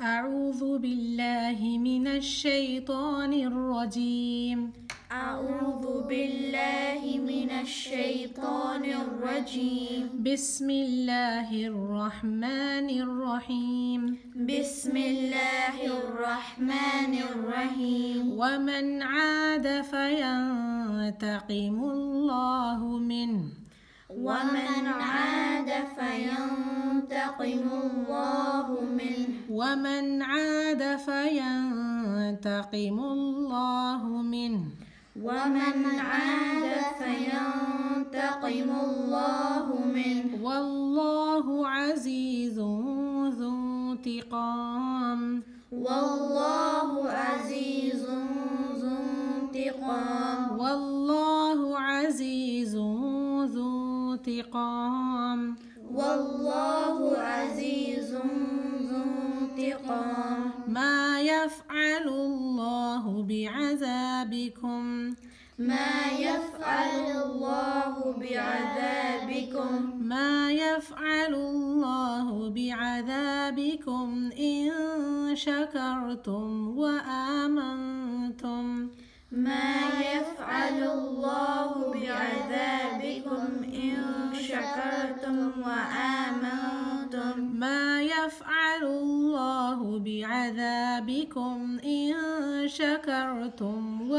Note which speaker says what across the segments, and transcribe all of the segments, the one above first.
Speaker 1: أعوذ بالله من الشيطان الرجيم.
Speaker 2: أعوذ بالله من الشيطان الرجيم.
Speaker 1: بسم الله الرحمن الرحيم.
Speaker 2: بسم الله الرحمن الرحيم.
Speaker 1: ومن عاد فينتقم الله منه.
Speaker 2: ومن عاد فينتقم الله منه.
Speaker 1: ومن عاد فينتقم الله منه.
Speaker 2: ومن عاد فينتقم الله منه.
Speaker 1: والله عزيز ذو انتقام.
Speaker 2: والله عزيز ذو انتقام.
Speaker 1: والله عزيز ذو انتقام.
Speaker 2: والله عزيز ذو انتقام.
Speaker 1: ما يفعل الله بعذابكم.
Speaker 2: ما يفعل الله بعذابكم.
Speaker 1: ما يفعل الله بعذابكم إن شكرتم وآمنتم.
Speaker 2: ما يفعل الله بعذابكم إن شكرتم وآمنتم.
Speaker 1: ما يفعل الله بعذابكم إن شكرتم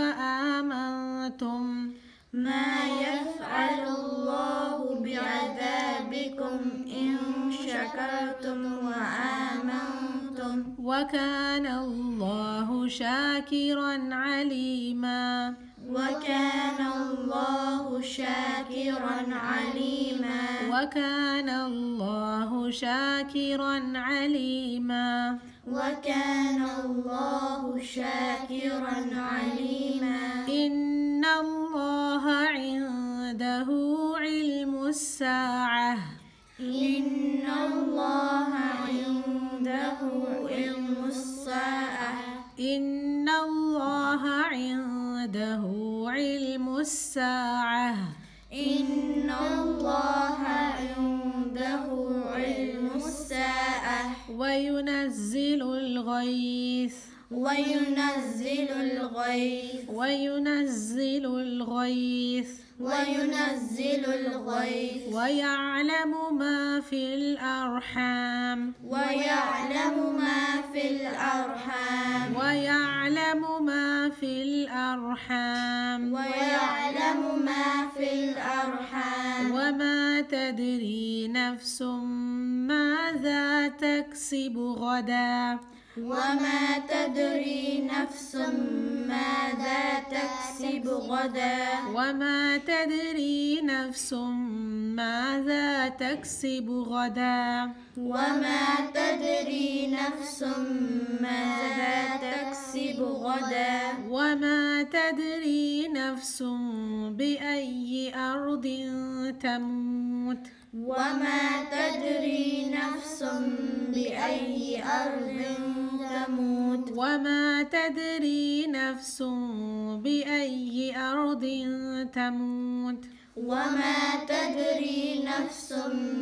Speaker 1: وآمنتم.
Speaker 2: ما يفعل الله بعذابكم إن شكرتم وآمنتم.
Speaker 1: وكان الله شاكرا عليما.
Speaker 2: وكان الله شاكرا عليما.
Speaker 1: وكان الله شاكرا عليما.
Speaker 2: وكان الله شاكرا عليما.
Speaker 1: إن الله عنده علم الساعة.
Speaker 2: إن الله عنده علم الساعة.
Speaker 1: إن الله عنده علم الساعة.
Speaker 2: إن الله عنده علم الساعة.
Speaker 1: وينزل الغيث.
Speaker 2: وينزل الغيث.
Speaker 1: وينزل الغيث.
Speaker 2: وينزل الغيث.
Speaker 1: ويعلم ما في الأرحام.
Speaker 2: ويعلم ما في الأرحام.
Speaker 1: ويعلم ما في الأرحام.
Speaker 2: ويعلم ما في الأرحام.
Speaker 1: وما تدري نفس ماذا تكسب غدا.
Speaker 2: وما تدري نفس ماذا تكسب غدا.
Speaker 1: وما تدري نفس ماذا تكسب غدا.
Speaker 2: وما تدري نفس ماذا تكسب غدا.
Speaker 1: وما تدري نفس بأي أرض تموت.
Speaker 2: وما تدري نفس بأي أرض تموت.
Speaker 1: وما تدري نفس بأي أرض تموت.
Speaker 2: وما تدري نفس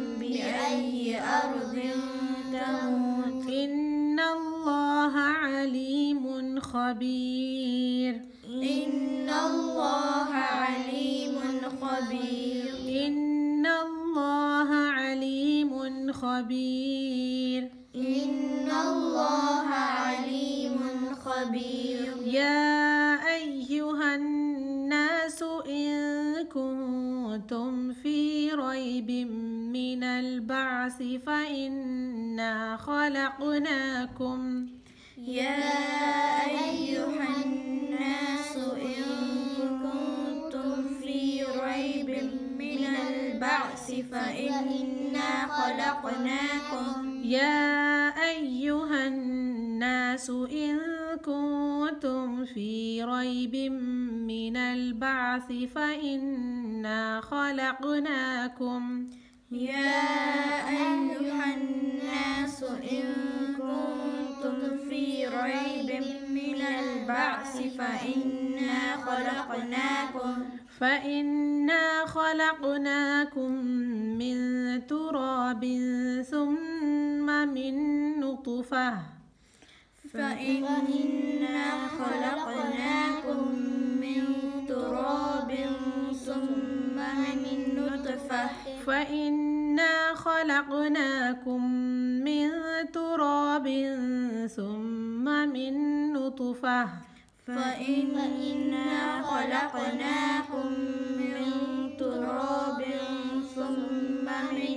Speaker 2: بأي أرض تموت.
Speaker 1: إن الله عليم خبير.
Speaker 2: إن الله عليم خبير.
Speaker 1: إن الله عليم خبير.
Speaker 2: إن الله عليم خبير.
Speaker 1: يا أيها الناس إن كنتم في ريب من البعث فإنا خلقناكم.
Speaker 2: يا أيها الناس إن كنتم في ريب من البعث فإنا خلقناكم.
Speaker 1: يا أيها الناس إن كنتم في ريب من البعث فإنا خلقناكم.
Speaker 2: يا أيها الناس إن كنتم في ريب من البعث
Speaker 1: فإنا خلقناكم من تراب ثم من نطفة
Speaker 2: فإنا خلقناكم من تراب ثم من نطفة
Speaker 1: فإنا خلقناكم من تراب ثم من نطفة
Speaker 2: فإنا خلقناكم من تراب ثم من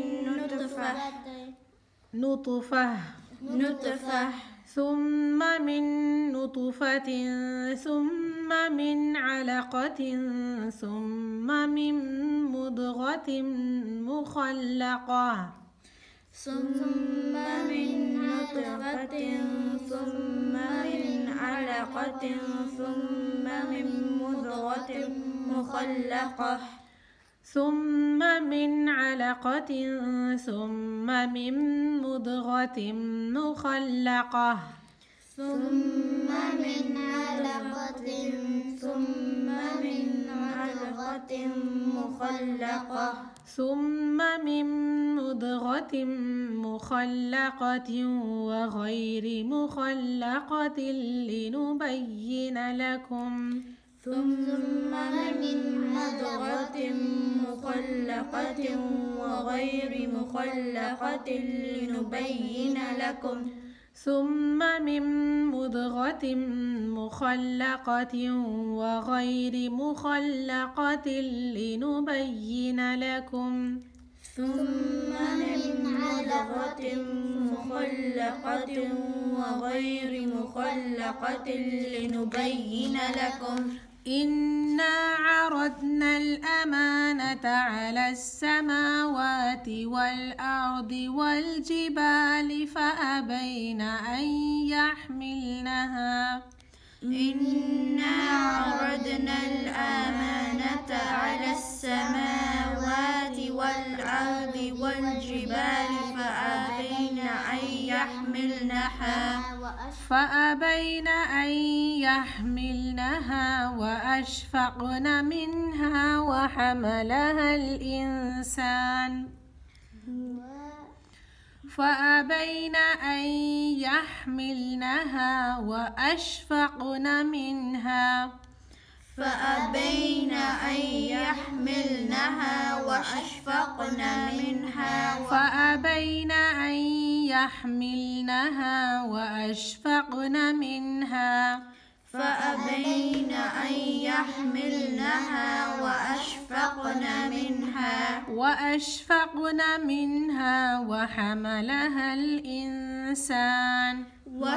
Speaker 2: نطفة
Speaker 1: ثم من نطفة ثم من علقة ثم من مضغة مخلقة
Speaker 2: ثم من نطفة ثم من علقة ثم من مضغة مخلقة
Speaker 1: ثم من علقة ثم من مضغة مخلقة
Speaker 2: ثم من علقة ثم من علقة مخلقة
Speaker 1: ثم من مضغة مخلقة وغير مخلقة لنبين لكم
Speaker 2: ثم من مضغة مخلقة وغير مخلقة لنبين لكم
Speaker 1: ثم من مضغة مخلقة وغير مخلقة لنبين لكم
Speaker 2: ثم من مضغة مخلقة وغير مخلقة لنبين لكم
Speaker 1: إنا عرضنا الأمانة على السماوات والأرض والجبال فأبين أن يحملنها
Speaker 2: إنا عرضنا الأمانة على السماوات والأرض والجبال فأبين أن يحملنها
Speaker 1: وأشفقن منها وحملها الإنسان فأبين أن يحملنها وأشفقن منها
Speaker 2: فأبين أن يحملنها وأشفقن منها
Speaker 1: فأبين أن يحملنها وأشفقن منها
Speaker 2: فأبين أن يحملنها
Speaker 1: وأشفقن منها وحملها الإنسان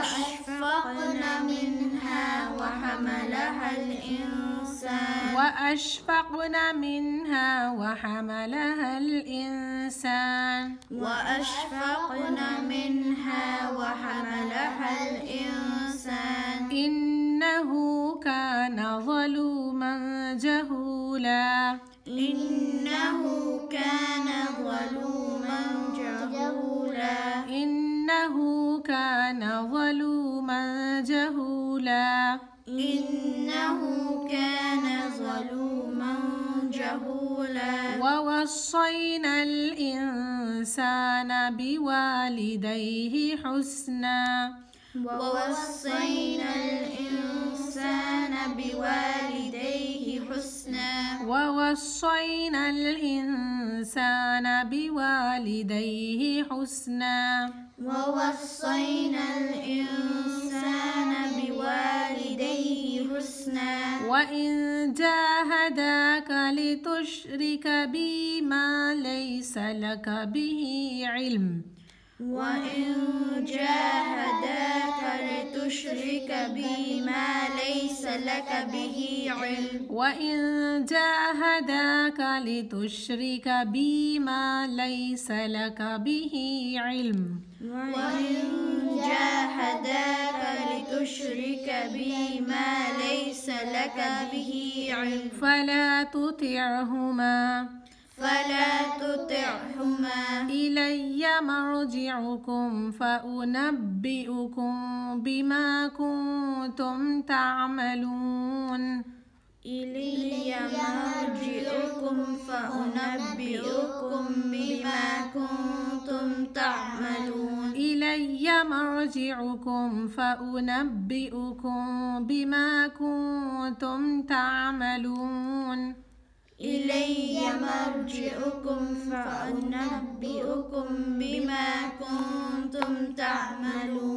Speaker 1: إنه كان ظلوما جهولا ووصينا الإنسان بوالديه حسنا وإن جاهداك لتشرك بي ما ليس لك به علم فلا تطعهما إلي مرجعكم فأنبئكم بما كنتم تعملون
Speaker 2: إلي مرجعكم فأنبئكم بما كنتم تعملون
Speaker 1: إلي مرجعكم فأنبئكم بما كنتم تعملون
Speaker 2: إلي مرجعكم فأنبئكم بما كنتم تعملون